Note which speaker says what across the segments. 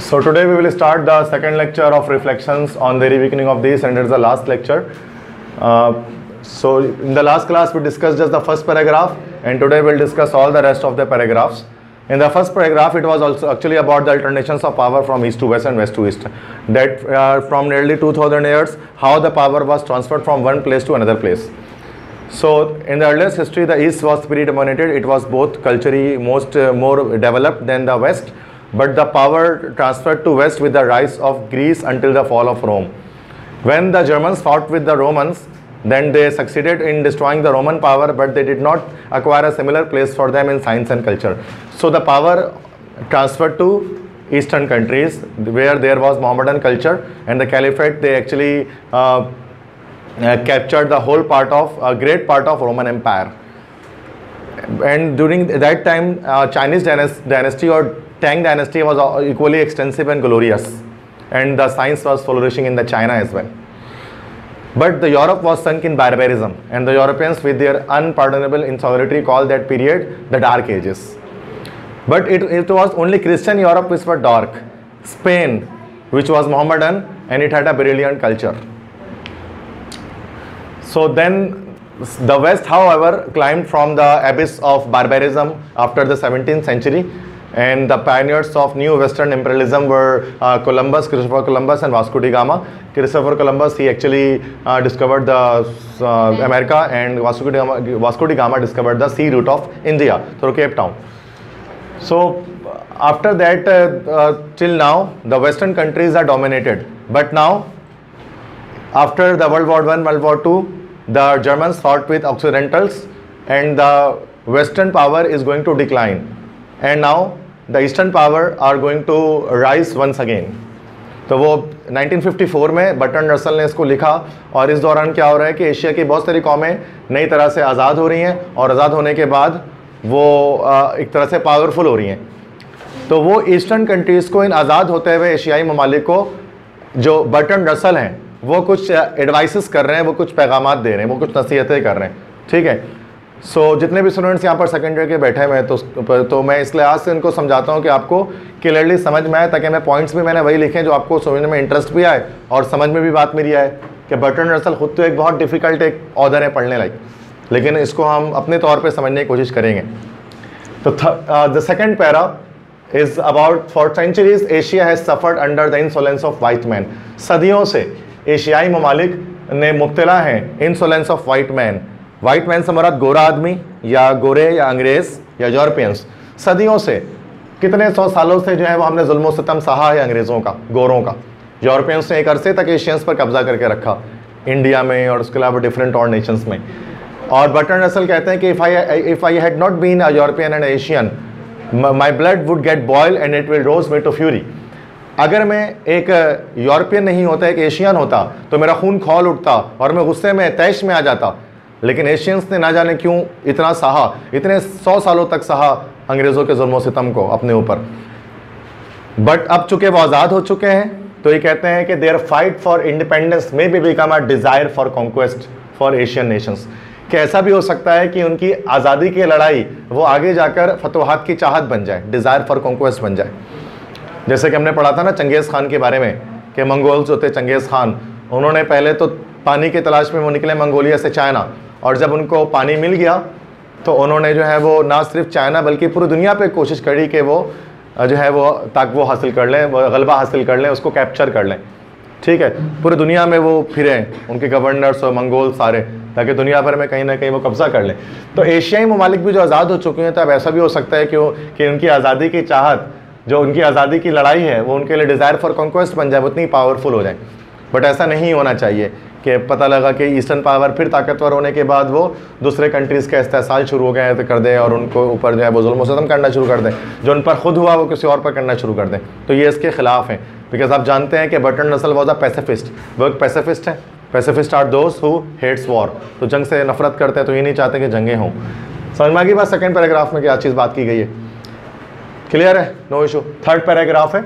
Speaker 1: So today we will start the second lecture of reflections on the reawakening of this, and it's the last lecture. So in the last class we discussed just the first paragraph, and today we'll discuss all the rest of the paragraphs. In the first paragraph it was also actually about the alternations of power from east to west and west to east. That from nearly 2000 years how the power was transferred from one place to another place. So in the earliest history the east was predominated. It was both culturally more developed than the west. But the power transferred to west with the rise of Greece until the fall of Rome. When the Germans fought with the Romans, then they succeeded in destroying the Roman power, but they did not acquire a similar place for them in science and culture. So the power transferred to eastern countries where there was Mohammedan culture, and the caliphate, they actually captured the whole part of a great part of Roman Empire. And during that time Chinese dynasty or Tang dynasty was equally extensive and glorious, and the science was flourishing in the China as well. But the Europe was sunk in barbarism, and the Europeans with their unpardonable insularity called that period the Dark Ages. But it was only Christian Europe which was dark. Spain, which was Mohammedan, and it had a brilliant culture. So then the West, however, climbed from the abyss of barbarism after the 17th century. And the pioneers of new Western imperialism were Christopher Columbus and Vasco da Gama. Christopher Columbus, he actually discovered the America, and Vasco da Gama discovered the sea route of India through Cape Town. So after that, till now, the Western countries are dominated. But now, after the World War I, World War II, the Germans fought with Occidentals, and the Western power is going to decline. And now the eastern power are going to rise once again. तो वो 1954 में Bertrand Russell ने इसको लिखा, और इस दौरान क्या हो रहा है कि एशिया की बहुत सारी कौमें नई तरह से आज़ाद हो रही हैं, और आज़ाद होने के बाद वो एक तरह से पावरफुल हो रही हैं. तो वो ईस्टर्न कंट्रीज़ को, इन आज़ाद होते हुए एशियाई ममालिक को, जो बर्ट्रैंड रसल हैं, वो कुछ एडवाइसेस कर रहे हैं, वो कुछ पैगामात दे रहे हैं, वो कुछ नसीहतें कर रहे हैं. ठीक है. सो जितने भी स्टूडेंट्स यहाँ पर सेकेंड ईयर के बैठे हुए हैं, तो मैं इस लिहाज से इनको समझाता हूँ कि आपको क्लियरली समझ में आए, ताकि मैं पॉइंट्स भी मैंने वही लिखे जो आपको समझने में इंटरेस्ट भी आए और समझ में भी बात मेरी आए कि बर्ट्रैंड रसल खुद तो एक बहुत डिफ़िकल्ट एक ऑथर है पढ़ने लायक, लेकिन इसको हम अपने तौर पर समझने की कोशिश करेंगे. तो the second para is about for centuries Asia has suffered under the insolence of white man. सदियों से एशियाई ममालिक ने मुब्तला हैं insolence of white man. White man से मुराद गोरा आदमी या गोरे या अंग्रेज़ या यूरोपियंस. सदियों से, कितने 100 सालों से जो है वो हमने जुल्म सितम सहा है अंग्रेज़ों का, गोरों का. यूरोपियंस ने एक अरसे तक एशियंस पर कब्जा करके रखा इंडिया में और उसके अलावा डिफरेंट और नेशंस में. और बर्ट्रैंड रसल कहते हैं कि if I had not been a European and Asian, my blood would get boil and it will rouse me to fury. अगर मैं एक यूरोपियन नहीं होता, एक एशियन होता, तो मेरा खून खौल उठता और मैं गुस्से में तैश में आ जाता. लेकिन एशियंस ने ना जाने क्यों इतना सहा, इतने 100 सालों तक सहा अंग्रेज़ों के जुल्म सितम को अपने ऊपर. बट अब चूँकि वो आज़ाद हो चुके हैं, तो ये कहते हैं कि their fight for independence may be become a desire for conquest for Asian nations. कि ऐसा भी हो सकता है कि उनकी आज़ादी की लड़ाई वो आगे जाकर फतवाहत की चाहत बन जाए, डिज़ायर फॉर कॉन्क्वेस्ट बन जाए. जैसे कि हमने पढ़ा था ना चंगेज़ खान के बारे में, कि मंगोल्स जो थे चंगेज़ खान, उन्होंने पहले तो पानी की तलाश में वो निकले मंगोलिया से चाइना, और जब उनको पानी मिल गया तो उन्होंने जो है वो ना सिर्फ चाइना बल्कि पूरी दुनिया पे कोशिश करी कि वो जो है वो ताकि वो हासिल कर लें, वो गलबा हासिल कर लें, उसको कैप्चर कर लें. ठीक है. पूरी दुनिया में वो फिरे उनके गवर्नर्स और मंगोल सारे, ताकि दुनिया भर में कहीं ना कहीं वो कब्ज़ा कर लें. तो एशियाई ममालिक भी जो आज़ाद हो चुके हैं, तो अब ऐसा भी हो सकता है कि उनकी आज़ादी की चाहत, जो उनकी आज़ादी की लड़ाई है, वो उनके लिए डिज़ायर फॉर कॉन्क्वेस्ट बन जाए, वो इतनी पावरफुल हो जाए. बट ऐसा नहीं होना चाहिए कि पता लगा कि ईस्टर्न पावर फिर ताकतवर होने के बाद वो दूसरे कंट्रीज़ का इस्तेसाल शुरू हो गए तो कर दे, और उनको ऊपर जो है वो जुल्म सितम करना शुरू कर दें. जो उन पर खुद हुआ वो किसी और पर करना शुरू कर दें. तो ये इसके ख़िलाफ़ हैं. बिकॉज आप जानते हैं कि Bertrand Russell was a pacifist. वो एक पैसिफिस्ट है. Pacifist are those who hates war. तो जंग से नफरत करते हैं, तो ये नहीं चाहते कि जंगें हों. समझ में आ गई बात? सेकेंड पैराग्राफ में क्या चीज़ बात की गई है? क्लियर है? No issue. थर्ड पैराग्राफ है.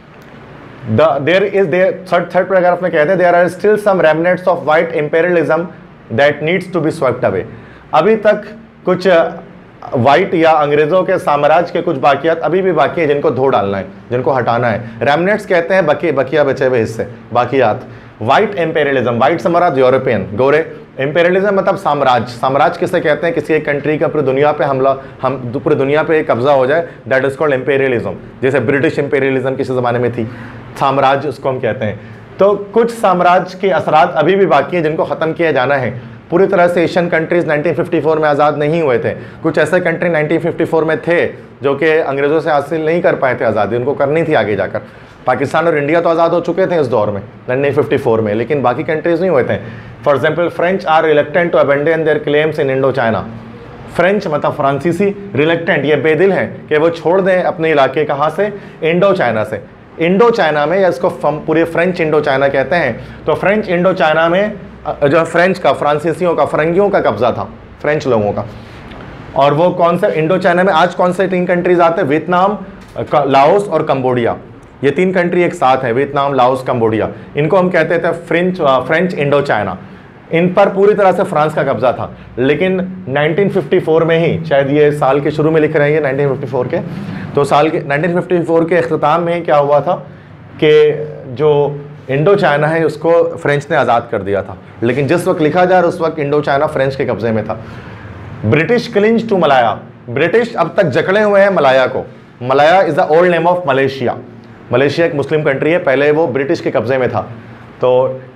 Speaker 1: थर्ड पैराग्राफ में कहते हैं there are still some remnants of white imperialism that needs to be swept away. अभी तक कुछ वाइट या अंग्रेजों के साम्राज्य के कुछ बाकियात अभी भी बाकी हैं जिनको धो डालना है, जिनको हटाना है। रेमनेट्स कहते हैं बकिया बचे हुए हिस्से, बाकियात। वाइट एम्पेरियलिज्म, वाइट साम्राज्य यूरोपियन, गोरे। एम्पेरियलिज्म मतलब साम्राज्य। साम्राज्य किसे कहते हैं? किसी एक कंट्री का पूरी दुनिया पे हमला, हम पूरी दुनिया पे कब्जा हो जाए, दैट इज कॉल्ड एम्पेरियलिज्म। जैसे ब्रिटिश एम्पेरियलिज्म किसी ज़माने में थी, साम्राज्य उसको हम कहते हैं। तो कुछ साम्राज्य के असरात अभी भी बाकी हैं जिनको ख़त्म किया जाना है। पूरी तरह से एशियन कंट्रीज़ 1954 में आज़ाद नहीं हुए थे। कुछ ऐसे कंट्री 1954 में थे जो कि अंग्रेज़ों से हासिल नहीं कर पाए थे आज़ादी, उनको करनी थी आगे जाकर। पाकिस्तान और इंडिया तो आज़ाद हो चुके थे इस दौर में 1954 में, लेकिन बाकी कंट्रीज़ नहीं हुए थे। For example French are reluctant to abandon their claims in Indochina. French मतलब फ्रांसीसी, रिलक्टेंट ये बेदिल हैं कि वो छोड़ दें अपने इलाके, कहाँ से? इंडो चाइना से। इंडो चाइना में, या इसको पूरे फ्रेंच इंडो चाइना कहते हैं। तो फ्रेंच इंडो चाइना में जो फ्रेंच का, फ्रांसीसियों का, फरंगियों का कब्जा था, फ्रेंच लोगों का। और वो कौन से इंडो चाइना में आज कौन से 3 कंट्रीज आते हैं? वियतनाम, लाओस और कंबोडिया। ये 3 कंट्री एक साथ है, वियतनाम, लाओस, कंबोडिया। इनको हम कहते थे फ्रेंच इंडो चाइना। इन पर पूरी तरह से फ्रांस का कब्जा था। लेकिन 1954 में ही, शायद ये साल के शुरू में लिख रहे हैं ये 1954 के, तो साल के 1954 के अख्ताम में क्या हुआ था कि जो इंडो चाइना है उसको फ्रेंच ने आज़ाद कर दिया था। लेकिन जिस वक्त लिखा जा रहा उस वक्त इंडो चाइना फ्रेंच के कब्जे में था। British clinch to Malaya, British अब तक जकड़े हुए हैं मलाया को। Malaya is the old name of Malaysia. Malaysia एक मुस्लिम कंट्री है, पहले वो ब्रिटिश के कब्जे में था। तो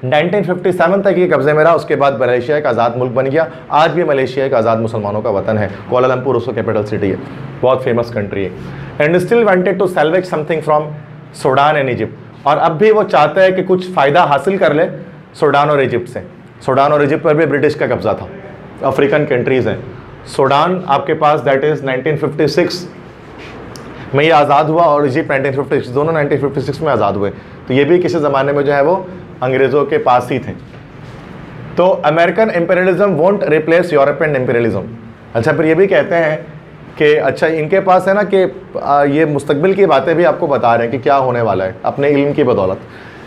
Speaker 1: 1957 तक ये कब्जे में रहा, उसके बाद मलेशिया एक आज़ाद मुल्क बन गया। आज भी मलेशिया एक आज़ाद मुसलमानों का वतन है। कोलालमपुर उसको कैपिटल सिटी है, बहुत फेमस कंट्री है। And still wanted to salvage something from Sudan and Egypt. और अब भी वो चाहता है कि कुछ फ़ायदा हासिल कर ले सूडान और इजिप्ट से। सूडान और इजिप्ट पर भी ब्रिटिश का कब्जा था। अफ्रीकन कंट्रीज़ हैं। सूडान आपके पास दैट इज़ 1956 में ये आज़ाद हुआ, और इजिप्ट 1956, दोनों 1956 में आज़ाद हुए। तो ये भी किसी ज़माने में जो है वो अंग्रेज़ों के पास ही थे। तो American imperialism won't replace European imperialism. अच्छा, फिर ये भी कहते हैं कि अच्छा इनके पास है ना कि ये मुस्तकबिल की बातें भी आपको बता रहे हैं कि क्या होने वाला है अपने इल्म की बदौलत।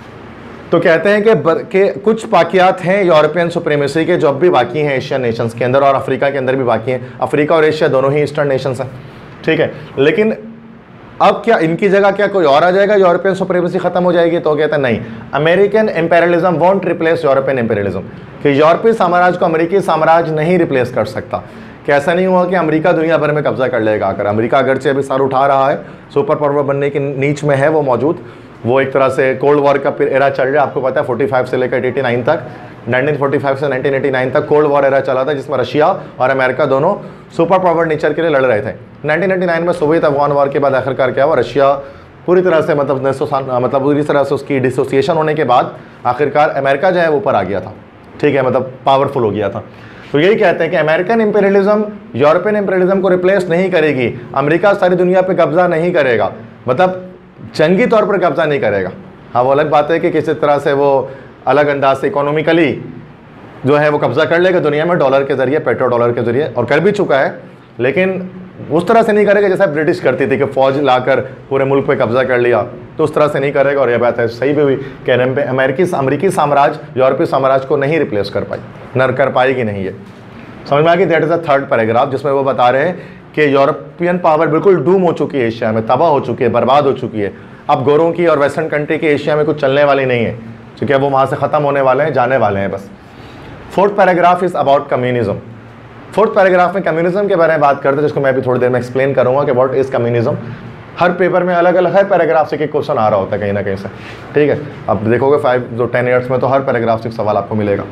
Speaker 1: तो कहते हैं कि कुछ बाकियात हैं यूरोपियन सुप्रीमेसी के जो अब भी बाकी हैं एशियन नेशंस के अंदर, और अफ्रीका के अंदर भी बाकी हैं। अफ्रीका और एशिया दोनों ही ईस्टर्न नेशंस हैं, ठीक है। लेकिन अब क्या इनकी जगह क्या कोई और आ जाएगा, यूरोपियन सुप्रीमेसी खत्म हो जाएगी? तो कहते हैं नहीं, American imperialism won't replace European imperialism. कि यूरोपीय साम्राज्य को अमेरिकी साम्राज्य नहीं रिप्लेस कर सकता। कि ऐसा नहीं हुआ कि अमेरिका दुनिया भर में कब्जा कर लेगा आकर। अमेरिका अगरचे अभी सर उठा रहा है, सुपर पावर बनने की नीच में है वो मौजूद। वो एक तरह से कोल्ड वॉर का एरा चल रहा है, आपको पता है 45 से लेकर 89 तक, 1945 से 1989 तक कोल्ड वॉर एरा चला था, जिसमें रशिया और अमेरिका दोनों सुपर पावर नेचर के लिए लड़ रहे थे। 1999 में सोवियत अफगान वॉर के बाद आखिरकार क्या हुआ, रशिया पूरी तरह से मतलब पूरी तरह से उसकी डिसोसिएशन होने के बाद आखिरकार अमेरिका जो है ऊपर आ गया था, ठीक है, मतलब पावरफुल हो गया था। तो यही कहते हैं कि अमेरिकन इंपीरियलिज्म यूरोपियन इंपीरियलिज्म को रिप्लेस नहीं करेगी। अमेरिका सारी दुनिया पे कब्जा नहीं करेगा, मतलब जंगी तौर पर कब्जा नहीं करेगा। हाँ, वो अलग बात है कि किसी तरह से वो अलग अंदाज से इकोनॉमिकली जो है वो कब्जा कर लेगा दुनिया में डॉलर के ज़रिए, पेट्रो डॉलर के ज़रिए, और कर भी चुका है। लेकिन उस तरह से नहीं करेगा जैसा ब्रिटिश करती थी कि फ़ौज लाकर पूरे मुल्क पे कब्जा कर लिया, तो उस तरह से नहीं करेगा। और यह बात है सही भी हुई कहने पे अमेरिकी साम्राज्य यूरोपीय साम्राज्य को नहीं रिप्लेस कर पाई, न कर पाएगी नहीं। ये समझ में आ गई। That is the third paragraph, जिसमें वो बता रहे हैं कि यूरोपियन पावर बिल्कुल डूम हो चुकी है, एशिया में तबाह हो चुकी है, बर्बाद हो चुकी है। अब गोरों की और वेस्टर्न कंट्री की एशिया में कुछ चलने वाली नहीं है, क्योंकि वो वहाँ से ख़त्म होने वाले हैं, जाने वाले हैं बस। Fourth paragraph is about communism. Fourth paragraph में कम्युनिज्म के बारे में बात करते हैं, जिसको मैं भी थोड़ी देर में एक्सप्लेन करूँगा कि व्हाट इज़ कम्युनिज्म। हर पेपर में अलग अलग हर पैराग्राफ से एक क्वेश्चन आ रहा होता है कहीं ना कहीं से, ठीक है। अब देखोगे 10 ईयर्स में तो हर पैराग्राफ से एक सवाल आपको मिलेगा।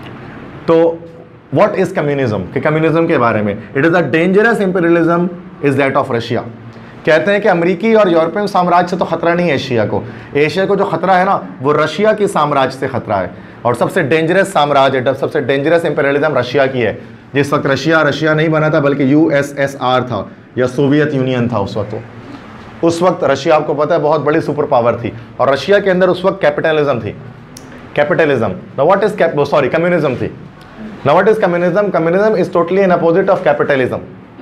Speaker 1: तो व्हाट इज़ कम्युनिज्म, कि कम्युनिज्म के बारे में, it is a dangerous imperialism is that of Russia. कहते हैं कि अमेरिकी और यूरोपियन साम्राज्य से तो खतरा नहीं है एशिया को। एशिया को जो खतरा है ना, वो रशिया की साम्राज्य से खतरा है। और सबसे डेंजरस साम्राज्य, सबसे डेंजरस इंपीरियलिज्म रशिया की है। जिस वक्त रशिया नहीं बना था, बल्कि USSR था या सोवियत यूनियन था उस वक्त रशिया, आपको पता है, बहुत बड़ी सुपर पावर थी। और रशिया के अंदर उस वक्त कैपिटलिज्म थी, capitalism. Now what is communism थी। Now what is communism, communism is totally in opposite of capitalism,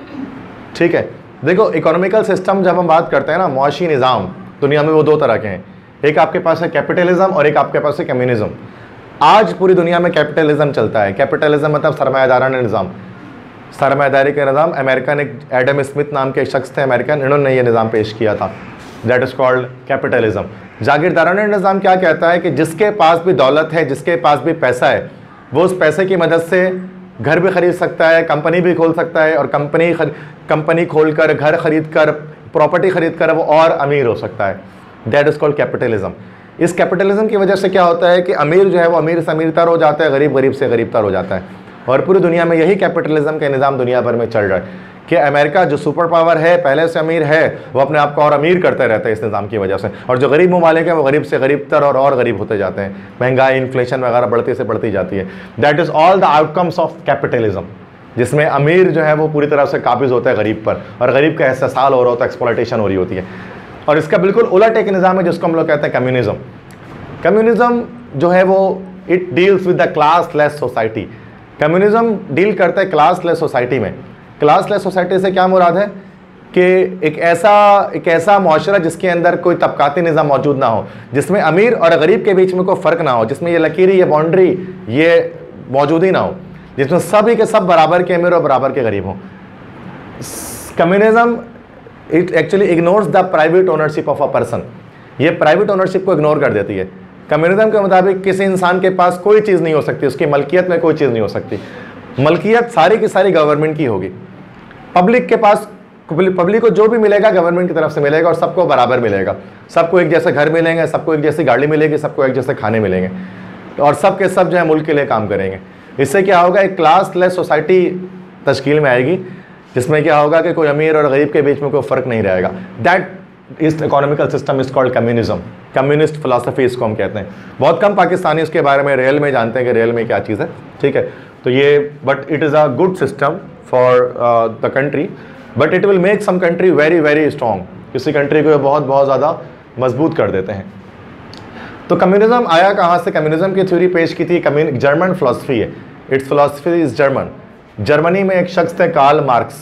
Speaker 1: ठीक है। देखो, इकोनॉमिकल सिस्टम जब हम बात करते हैं ना, मुआशी निज़ाम दुनिया में, वो दो तरह के हैं। एक आपके पास है कैपिटलिज्म और एक आपके पास है कम्युनिज्म। आज पूरी दुनिया में कैपिटलिज्म चलता है। कैपिटलिज्म मतलब सरमायादाराना निज़ाम। सरमायादारी का निज़ाम। अमेरिकन एक एडम स्मिथ नाम के एक शख्स थे अमेरिकन, इन्होंने ये निज़ाम पेश किया था, दैट इज़ कॉल्ड कैपिटलिज्म। जागीरदाराना निज़ाम क्या कहता है कि जिसके पास भी दौलत है, जिसके पास भी पैसा है, वो उस पैसे की मदद से घर भी खरीद सकता है, कंपनी भी खोल सकता है, और कंपनी खोलकर, घर खरीद कर, प्रॉपर्टी खरीद कर वो और अमीर हो सकता है। That is called capitalism. इस कैपिटलिज्म की वजह से क्या होता है कि अमीर जो है वो अमीर से अमीरतर हो जाता है, गरीब गरीब से गरीबतर हो जाता है। और पूरी दुनिया में यही कैपिटलिज्म का निज़ाम दुनिया भर में चल रहा है कि अमेरिका जो सुपर पावर है, पहले से अमीर है, वो अपने आप को और अमीर करते रहता है इस निज़ाम की वजह से, और जो गरीब ममालिक हैं वो गरीब से गरीबतर और गरीब होते जाते हैं। महंगाई, इन्फ्लेशन वगैरह बढ़ती से बढ़ती जाती है। That is all the outcomes of capitalism, जिसमें अमीर जो है वो पूरी तरह से काबिज होता है गरीब पर, और गरीब का एहसास हो रहा होता है, एक्सप्लॉयटेशन हो रही होती है। और इसका बिल्कुल उलट एक निज़ाम है जिसको हम लोग कहते हैं कम्युनिज्म। कम्युनिज्म जो है वो it deals with the classless society. Communism deal करता है क्लासलेस सोसाइटी में। क्लासलेस सोसाइटी से क्या मुराद है कि एक ऐसा मुआशरा जिसके अंदर कोई तबकाती निज़ाम मौजूद ना हो, जिसमें अमीर और गरीब के बीच में कोई फ़र्क ना हो, जिसमें ये लकीरी, ये बाउंड्री, ये मौजूद ही ना हो, जिसमें सभी के सब बराबर के अमीर और बराबर के गरीब हों। Communism it actually ignores the private ownership of a person. ये प्राइवेट ओनरशिप को इग्नोर कर देती है। कम्युनिज्म के मुताबिक किसी इंसान के पास कोई चीज़ नहीं हो सकती, उसकी मलकियत में कोई चीज़ नहीं हो सकती। मलकियत सारी की सारी गवर्नमेंट की होगी। पब्लिक के पास, पब्लिक को जो भी मिलेगा गवर्नमेंट की तरफ से मिलेगा, और सबको बराबर मिलेगा। सबको एक जैसे घर मिलेंगे, सबको एक जैसी गाड़ी मिलेगी, सबको एक जैसे खाने मिलेंगे, और सब के सब जो है मुल्क के लिए काम करेंगे। इससे क्या होगा, एक क्लासलेस सोसाइटी तश्कील में आएगी, जिसमें क्या होगा कि कोई अमीर और गरीब के बीच में कोई फ़र्क नहीं रहेगा। दैट इस economical system is called communism. Communist philosophy इसको हम कहते हैं। बहुत कम पाकिस्तानी इसके बारे में रियल में जानते हैं कि रियल में क्या चीज़ है, ठीक है। तो ये but it is a good system for the country, but it will make some country very very strong. किसी कंट्री को बहुत बहुत ज़्यादा मजबूत कर देते हैं। तो कम्युनिज्म आया कहाँ से? कम्युनिज्म की थ्योरी पेश की थी, जर्मन फिलासफी है, it's philosophy is German. Germany में एक शख्स थे कार्ल मार्क्स।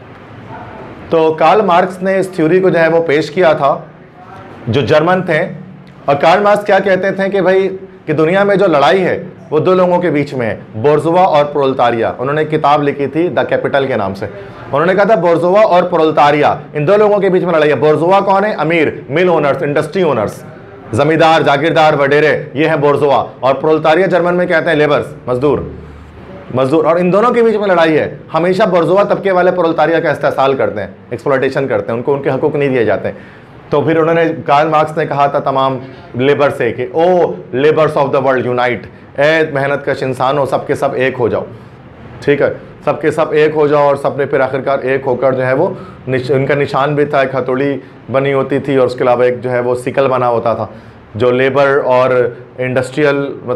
Speaker 1: तो कार्ल मार्क्स ने इस थ्योरी को जो है वो पेश किया था, जो जर्मन थे। और कार्ल मार्क्स क्या कहते थे कि भाई कि दुनिया में जो लड़ाई है वो दो लोगों के बीच में है, बोर्जुआ और प्रोलेटारिया। उन्होंने एक किताब लिखी थी द कैपिटल के नाम से। उन्होंने कहा था बोर्जुआ और प्रोलेटारिया, इन दो लोगों के बीच में लड़ाई है। बोर्जुआ कौन है? अमीर, मिल ओनर्स, इंडस्ट्री ओनर्स, जमींदार, जागीरदार, वडेरे, ये है बोर्जुआ। और प्रोलेटारिया जर्मन में कहते हैं लेबर्स, मजदूर। और इन दोनों के बीच में लड़ाई है। हमेशा बोर्जुआ तबके वाले प्रोलेटारिया का इस्तेसाल करते हैं, एक्सप्लॉयटेशन करते हैं, उनको उनके हकूक नहीं दिए जाते। तो फिर उन्होंने, कार्ल मार्क्स ने कहा था तमाम लेबर से कि O labours of the world unite, ए मेहनत कश इंसान हो, सबके सब एक हो जाओ, ठीक है, सबके सब एक हो जाओ। और सब ने फिर आखिरकार एक होकर जो है वो उनका निशान भी था, एक हथौड़ी बनी होती थी, और उसके अलावा एक जो है वो सिकल बना होता था, जो लेबर और इंडस्ट्रियल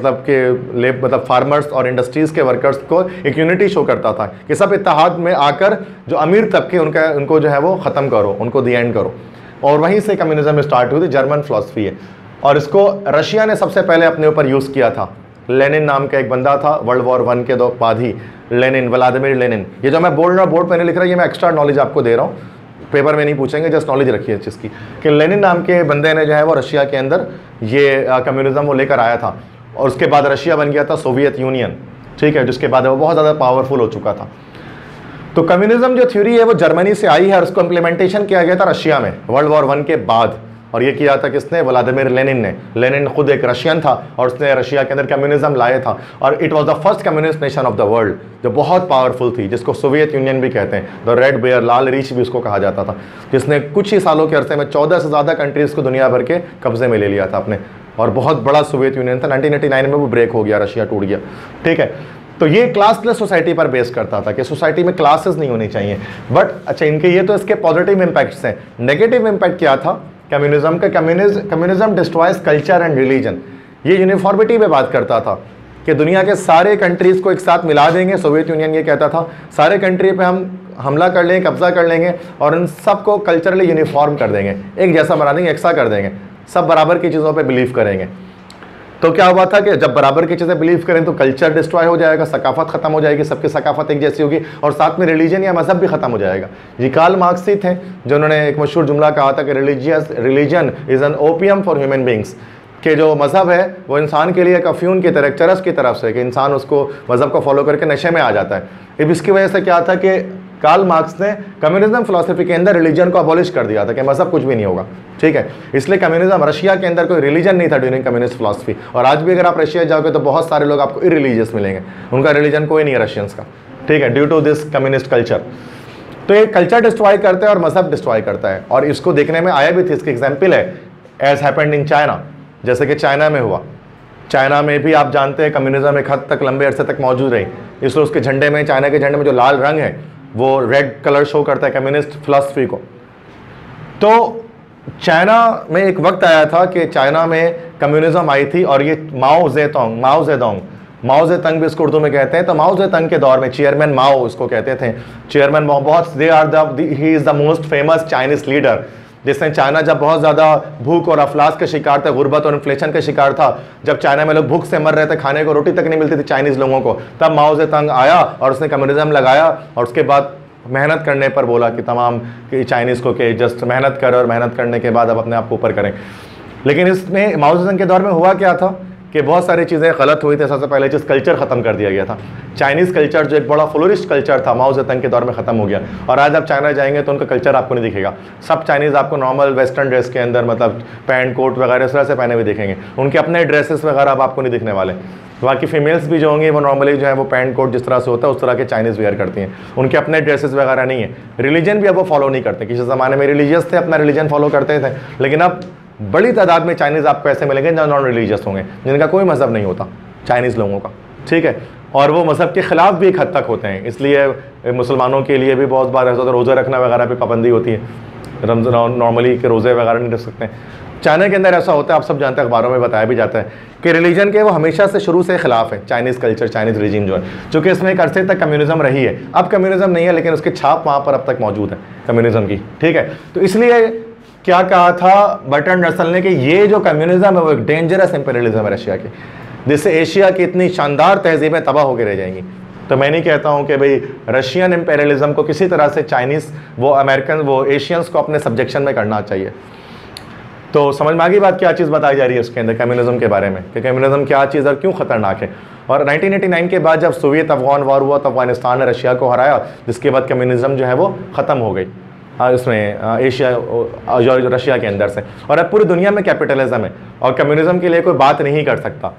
Speaker 1: मतलब फार्मर्स और इंडस्ट्रीज़ के वर्कर्स को एक यूनिटी शो करता था कि सब इत्तेहाद में आकर जो अमीर तबके उनको जो है वो ख़त्म करो, उनको दी एंड करो। और वहीं से कम्युनिज्म स्टार्ट हुई थी, जर्मन फिलासफी है। और इसको रशिया ने सबसे पहले अपने ऊपर यूज़ किया था। लेनिन नाम का एक बंदा था, वर्ल्ड वॉर 1 के बाद ही लेनिन, व्लादिमीर लेनिन। ये जो मैं बोल रहा हूँ बोर्ड पर नहीं लिख रहा, ये मैं एक्स्ट्रा नॉलेज आपको दे रहा हूँ, पेपर में नहीं पूछेंगे, जस्ट नॉलेज रखिए इस चीज़ की कि लेनिन नाम के बंदे ने जो है वो रशिया के अंदर ये कम्युनिज्म वो लेकर आया था। और उसके बाद रशिया बन गया था सोवियत यूनियन, ठीक है, जिसके बाद वो बहुत ज़्यादा पावरफुल हो चुका था। तो कम्युनिज्म जो थ्योरी है वो जर्मनी से आई है, और उसको इम्प्लीमेंटेशन किया गया था रशिया में वर्ल्ड वॉर 1 के बाद। और ये किया था किसने? व्लादिमीर लेनिन ने। लेनिन खुद एक रशियन था, और उसने रशिया के अंदर कम्युनिज्म लाया था। और it was the first communist nation of the world, जो बहुत पावरफुल थी, जिसको सोवियत यूनियन भी कहते हैं, द रेड बेयर, लाल रीछ भी उसको कहा जाता था, जिसने कुछ ही सालों के अरसे में 14 से ज़्यादा कंट्रीज़ को दुनिया भर के कब्जे में ले लिया था अपने। और बहुत बड़ा सोवियत यूनियन था। 1989 में वो ब्रेक हो गया, रशिया टूट गया, ठीक है। तो ये क्लासलेस सोसाइटी पर बेस करता था कि सोसाइटी में क्लासेस नहीं होनी चाहिए। बट अच्छा, इनके ये तो इसके पॉजिटिव इम्पैक्ट्स हैं। नेगेटिव इम्पैक्ट क्या था कम्युनिज्म का? Communism destroys culture and religion. ये यूनिफॉर्मिटी पे बात करता था कि दुनिया के सारे कंट्रीज़ को एक साथ मिला देंगे। सोवियत यूनियन ये कहता था सारे कंट्री पे हम हमला कर लेंगे, कब्जा कर लेंगे, और इन सबको कल्चरली यूनिफॉर्म कर देंगे, एक जैसा बना देंगे, एकसा कर देंगे, सब बराबर की चीज़ों पे बिलीव करेंगे। तो क्या हुआ था कि जब बराबर की चीज़ें बिलीव करें तो कल्चर डिस्ट्रॉय हो जाएगा, सकाफत ख़त्म हो जाएगी, सबकी सकाफत एक जैसी होगी, और साथ में रिलीजन या मज़हब भी ख़त्म हो जाएगा। ये कार्ल मार्क्स थे जिन्होंने एक मशहूर जुमला कहा था कि religion is an opium for human beings, कि जो मज़हब है वो इंसान के लिए एक अफ्यून की तरह, चरस की तरफ से, कि इंसान उसको मज़हब को फॉलो करके नशे में आ जाता है। अब इसकी वजह से क्या था कि कार्ल मार्क्स ने कम्युनिज्म फिलॉसफी के अंदर रिलीजन को अबॉलिश कर दिया था कि मज़हब कुछ भी नहीं होगा, ठीक है। इसलिए कम्युनिज्म, रशिया के अंदर कोई रिलीजन नहीं था ड्यूरिंग कम्युनिस्ट फिलॉसफी, और आज भी अगर आप रशिया जाओगे तो बहुत सारे लोग आपको इरिलीजियस मिलेंगे, उनका रिलीजन कोई नहीं है रशियंस का, ठीक है, due to this communist culture. तो ये कल्चर डिस्ट्रॉय करता है और मज़हब डिस्ट्रॉय करता है, और इसको देखने में आया भी थी, इसकी एग्जाम्पल है एज हैपेंड इन चाइना, जैसे कि चाइना में हुआ। चाइना में भी आप जानते हैं कम्युनिज्म एक हद तक लंबे अरसे तक मौजूद रही, इसलिए उसके झंडे में, चाइना के झंडे में जो लाल रंग है वो रेड कलर शो करता है कम्युनिस्ट फिलॉसफी को। तो चाइना में एक वक्त आया था कि चाइना में कम्युनिज्म आई थी, और ये माओ जेतंग भी इसको उर्दू में कहते हैं। तो माओ जेतंग के दौर में चेयरमैन माओ इसको कहते थे, चेयरमैन माओ, बहुत ही is the most famous Chinese leader, जिसने चाइना जब बहुत ज़्यादा भूख और अफलास के शिकार था, गुर्बत और इन्फ्लेशन के शिकार था, जब चाइना में लोग भूख से मर रहे थे, खाने को रोटी तक नहीं मिलती थी चाइनीज़ लोगों को, तब माओ जेतंग आया और उसने कम्युनिज्म लगाया, और उसके बाद मेहनत करने पर बोला कि तमाम कि चाइनीज़ को कि जस्ट मेहनत करें, और मेहनत करने के बाद अब अपने आप को ऊपर करें। लेकिन इसमें माओ जेतंग के दौर में हुआ क्या था कि बहुत सारी चीज़ें गलत हुई थी। सबसे पहले चीज़, कल्चर ख़त्म कर दिया गया था। चाइनीज़ कल्चर जो एक बड़ा फ्लोरिस्ट कल्चर था, माओ जेतंग के दौर में ख़त्म हो गया, और आज आप चाइना जाएंगे तो उनका कल्चर आपको नहीं दिखेगा। सब चाइनीज़ आपको नॉर्मल वेस्टर्न ड्रेस के अंदर, मतलब पैंट कोट वगैरह इस तरह से पहने हुए दिखेंगे, उनके अपने ड्रेसेस वगैरह अब आपको नहीं दिखने वाले। बाकी फीमेल्स भी जो होंगी वो नॉर्मली जो है वो पैंट कोट जिस तरह से होता है उस तरह के चाइनीज़ वेयर करती हैं, उनके अपने ड्रेसेस वगैरह नहीं है। रिलीजन भी अब वो फॉलो नहीं करते, किसी ज़माने में रिलीजियस थे, अपना रिलीजन फॉलो करते थे, लेकिन अब बड़ी तादाद में चाइनीज़ आपको ऐसे मिलेंगे जो नॉन रिलीजियस होंगे, जिनका कोई मज़हब नहीं होता चाइनीज़ लोगों का, ठीक है, और वो मज़हब के ख़िलाफ़ भी एक हद तक होते हैं। इसलिए मुसलमानों के लिए भी बहुत बार ऐसा होता है, रोज़े रखना वगैरह पे पाबंदी होती है, रमज़ान नॉर्मली के रोज़े वगैरह नहीं रख सकते हैं। चाइना के अंदर ऐसा होता है, आप सब जानते हैं, अखबारों में बताया भी जाता है कि रिलीजन के वो हमेशा से शुरू से खिलाफ है, चाइनीज़ कल्चर, चाइनीज़ रिजीम जो है, चूँकि इसमें एक अरसे तक कम्युनिज्म रही है। अब कम्युनिज्म नहीं है, लेकिन उसकी छाप वहाँ पर अब तक मौजूद है कम्युनिज्म की, ठीक है। तो इसलिए क्या कहा था बर्ट्रैंड रसल ने कि ये जो कम्युनिज्म है वो एक डेंजरस इंपीरियलिज्म है रशिया की, जिससे एशिया की इतनी शानदार तहजीबें तबाह होकर रह जाएंगी। तो मैं नहीं कहता हूँ कि भाई रशियन इंपीरियलिज्म को किसी तरह से चाइनीज़, वो अमेरिकन, वो एशियंस को अपने सब्जेक्शन में करना चाहिए। तो समझ में आ गई बात, क्या चीज़ बताई जा रही है उसके अंदर कम्युनिज्म के बारे में, कि कम्युनिज्म क्या चीज़ और क्यों ख़तरनाक है। और 1989 के बाद जब सोवियत अफगान वॉर हुआ तो अफगानिस्तान ने रशिया को हराया, जिसके बाद कम्युनिज्म जो है वो ख़त्म हो गई उसमें एशिया, रशिया के अंदर से। और अब पूरी दुनिया में कैपिटलिज्म है, और कम्युनिज्म के लिए कोई बात नहीं कर सकता।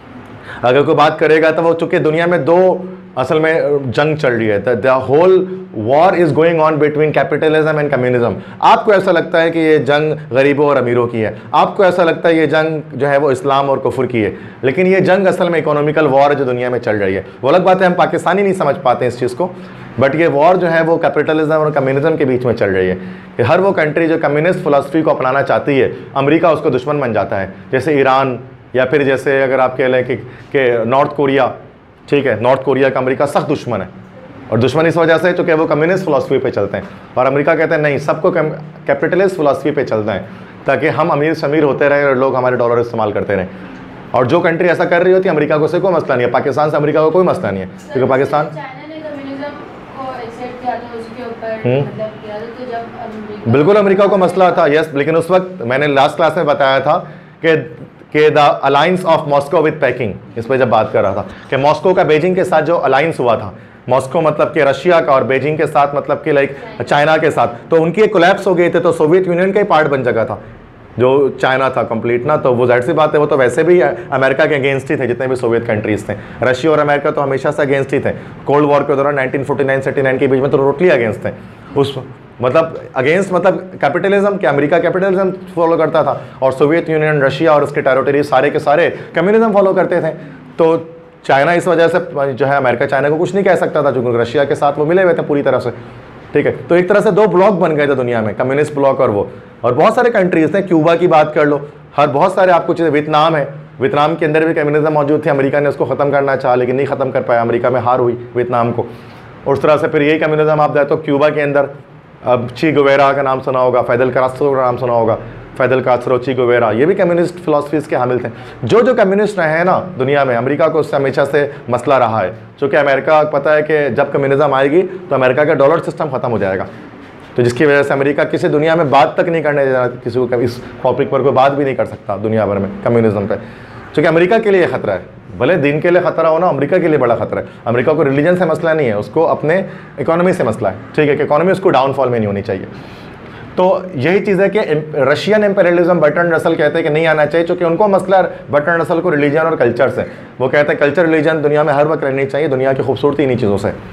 Speaker 1: अगर कोई बात करेगा तो वो, चूँकि दुनिया में दो असल में जंग चल रही है, the whole war is going on between capitalism and communism. आपको ऐसा लगता है कि ये जंग गरीबों और अमीरों की है, आपको ऐसा लगता है ये जंग जो है वो इस्लाम और कुफर की है, लेकिन ये जंग असल में इकोनॉमिकल वॉर है जो दुनिया में चल रही है। वो अलग बात है, हम पाकिस्तानी नहीं समझ पाते इस चीज़ को, बट ये वॉर जो है वो कैपिटलिज्म और कम्युनिज्म के बीच में चल रही है कि हर वो कंट्री जो कम्युनिस्ट फिलॉसफी को अपनाना चाहती है, अमेरिका उसको दुश्मन बन जाता है, जैसे ईरान, या फिर जैसे अगर आप कह लें कि नॉर्थ कोरिया, ठीक है, नॉर्थ कोरिया का अमेरिका सख्त दुश्मन है, और दुश्मन इस वजह से चूँकि वो कम्युनिस्ट फिलॉसफी पे चलते हैं, और अमेरिका कहते हैं नहीं, सबको कैपिटलिस्ट फिलॉसफी पे चलता है ताकि हम अमीर से अमीर होते रहें और लोग हमारे डॉलर इस्तेमाल करते रहें। और जो कंट्री ऐसा कर रही होती है, अमेरिका को से कोई मसला नहीं है, पाकिस्तान से अमेरिका को कोई मसला नहीं है, क्योंकि पाकिस्तान बिल्कुल अमेरिका को मसला था, यस। लेकिन उस वक्त मैंने लास्ट क्लास में बताया था कि the alliance of Moscow with Peking, इस पर जब बात कर रहा था कि मॉस्को का बेजिंग के साथ जो अलायंस हुआ था, मॉस्को मतलब कि रशिया का, और बेजिंग के साथ मतलब कि लाइक चाइना के साथ, तो उनकी कोलैप्स हो गई थे, तो सोवियत यूनियन का ही पार्ट बन चुका था जो चाइना था कंप्लीट ना। तो वो जाहिर सी बात है, वो तो वैसे भी अमेरिका के अगेंस्ट ही थे, जितने भी सोवियत कंट्रीज थे। रशिया और अमेरिका तो हमेशा से अगेंस्ट ही थे, कोल्ड वॉर के दौरान 1949-49 के बीच में तो टोटली अगेंस्ट थे उस, मतलब अगेंस्ट, मतलब कैपिटलिज्म कि अमेरिका कैपिटलिज्म फॉलो करता था, और सोवियत यूनियन, रशिया और उसके टेरिटरी सारे के सारे कम्युनिज्म फॉलो करते थे। तो चाइना इस वजह से जो है, अमेरिका चाइना को कुछ नहीं कह सकता था, क्योंकि रशिया के साथ वो मिले हुए थे पूरी तरह से, ठीक है। तो एक तरह से दो ब्लॉक बन गए थे दुनिया में, कम्युनिस्ट ब्लॉक और वो, और बहुत सारे कंट्रीज थे, क्यूबा की बात कर लो, हर बहुत सारे आपको चीज़ें, वियतनाम है, वियतनाम के अंदर भी कम्युनिज्म मौजूद थी, अमेरिका ने उसको ख़त्म करना चाहा लेकिन नहीं ख़त्म कर पाया, अमेरिका में हार हुई वियतनाम को। उस तरह से फिर यही कम्युनिज्म आप जाए तो क्यूबा के अंदर, अब ची गुवेरा का नाम सुना होगा, फैदल कास्ट्रो का नाम सुना होगा, फैदल कास्ट्रो, ची गुवेरा, ये भी कम्युनिस्ट फिलॉसफीज़ के हामिल थे। जो कम्युनिस्ट रहे हैं ना दुनिया में, अमेरिका को उससे हमेशा से मसला रहा है, क्योंकि अमेरिका पता है कि जब कम्युनिज्म आएगी तो अमेरिका का डॉलर सिस्टम ख़त्म हो जाएगा, तो जिसकी वजह से अमेरिका किसी दुनिया में बात तक नहीं करने दे रहा, किसी को इस टॉपिक पर कोई बात भी नहीं कर सकता दुनिया भर में कम्युनिज्म पे, क्योंकि अमेरिका के लिए खतरा है। भले दिन के लिए खतरा हो ना, अमेरिका के लिए बड़ा खतरा है। अमेरिका को रिलीजन से मसला नहीं है, उसको अपने इकोनॉमी से मसला है, ठीक है, कि इकोनॉमी उसको डाउनफॉल में नहीं होनी चाहिए। तो यही चीज़ है कि रशियन एम्पेरियलिज्म बर्ट्रैंड रसल कहते हैं कि नहीं आना चाहिए, क्योंकि उनको मसला बर्ट्रैंड रसल को रिलीजन और कल्चर से। वो कहते हैं कल्चर रिलीजन दुनिया में हर वक्त रहनी चाहिए, दुनिया की खूबसूरती इन्हीं चीज़ों से।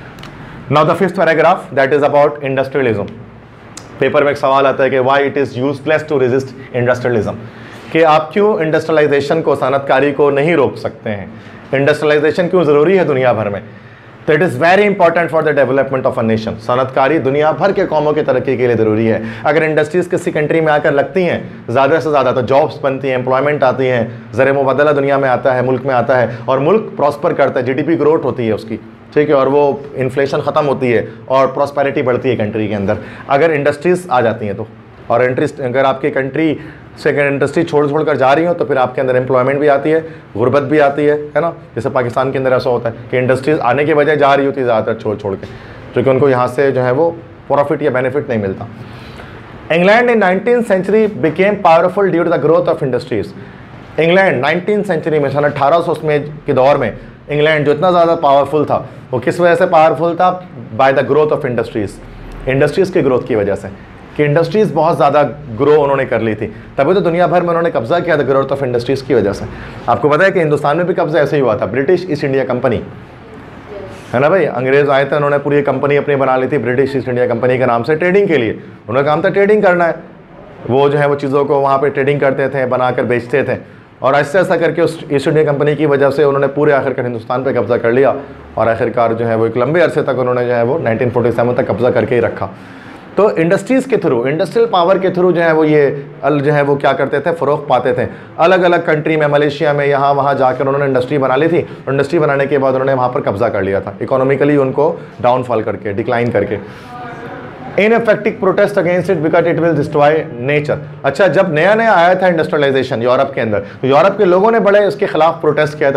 Speaker 1: Now the fifth paragraph that is about industrialism. Paper में एक सवाल आता है कि why it is useless to resist industrialism, कि आप क्यों इंडस्ट्रियलाइजेशन को, सनतकारी को नहीं रोक सकते हैं, इंडस्ट्रियलाइजेशन क्यों ज़रूरी है दुनिया भर में। तो it is very important for the development of a nation. सनतकारी दुनिया भर के कौमों की तरक्की के लिए ज़रूरी है। अगर इंडस्ट्रीज़ किसी कंट्री में आकर लगती हैं ज़्यादा से ज़्यादा, तो जॉब्स बनती हैं, एम्प्लॉयमेंट आती हैं, ज़र मुबदला दुनिया में आता है, मुल्क में आता है, और मुल्क प्रॉस्पर करता है, GDP ग्रोथ होती है उसकी, ठीक है, और वो इन्फ्लेशन ख़त्म होती है और प्रॉस्पेरिटी बढ़ती है कंट्री के अंदर, अगर इंडस्ट्रीज़ आ जाती हैं तो। और अगर आपकी कंट्री से इंडस्ट्री छोड़ कर जा रही हो, तो फिर आपके अंदर एम्प्लॉयमेंट भी आती है, गुर्बत भी आती है ना। जैसे पाकिस्तान के अंदर ऐसा होता है कि इंडस्ट्रीज़ आने के बजाय जा रही होती है ज़्यादातर छोड़ के, क्योंकि उनको यहाँ से जो है वो प्रॉफिट या बेनिफिट नहीं मिलता। England in 19th century became powerful due to the growth of industries. England 19th century में, सन 1800 में के दौर में इंग्लैंड जो इतना ज़्यादा पावरफुल था, वो किस वजह से पावरफुल था? By the growth of industries, industries की ग्रोथ की वजह से, कि इंडस्ट्रीज़ बहुत ज़्यादा ग्रो उन्होंने कर ली थी, तभी तो दुनिया भर में उन्होंने कब्जा किया था ग्रोथ ऑफ इंडस्ट्रीज़ की वजह से। आपको पता है कि हिंदुस्तान में भी कब्जा ऐसे ही हुआ था, ब्रिटिश ईस्ट इंडिया कंपनी, है ना भाई, अंग्रेज़ आए थे, उन्होंने पूरी कंपनी अपनी बना ली थी ब्रिटिश ईस्ट इंडिया कंपनी के नाम से, ट्रेडिंग के लिए। उन्होंने काम था ट्रेडिंग करना है, वो जो है वो चीज़ों को वहाँ पर ट्रेडिंग करते थे, बनाकर बेचते थे, और ऐसे ऐसा करके उस ईस्ट इंडिया कंपनी की वजह से उन्होंने पूरे आखिरकार हिंदुस्तान पे कब्जा कर लिया, और आखिरकार जो है वो एक लंबे अरसे तक उन्होंने जो है वो 1947 तक कब्जा करके ही रखा। तो इंडस्ट्रीज़ के थ्रू, इंडस्ट्रियल पावर के थ्रू जो है वो ये जो है वो क्या करते थे, फ़रोग़ पाते थे। अलग अलग कंट्री में, मलेशिया में, यहाँ वहाँ जाकर उन्होंने इंडस्ट्री बना ली थी। इंडस्ट्री बनाने के बाद उन्होंने वहाँ पर कब्जा कर लिया था, इकोनॉमिकली उनको डाउनफॉल करके, डिक्लाइन करके। Ineffective protest against it because it will destroy nature. अच्छा, जब नया नया आया था इंडस्ट्रियलाइजेशन यूरोप के अंदर, तो यूरोप के लोगों ने बड़े उसके खिलाफ प्रोटेस्ट किया था,